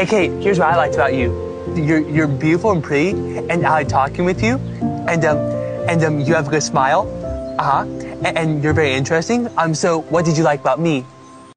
Hey, Kate, here's what I liked about you. You're beautiful and pretty, and I like talking with you, and you have a good smile, and you're very interesting. So what did you like about me?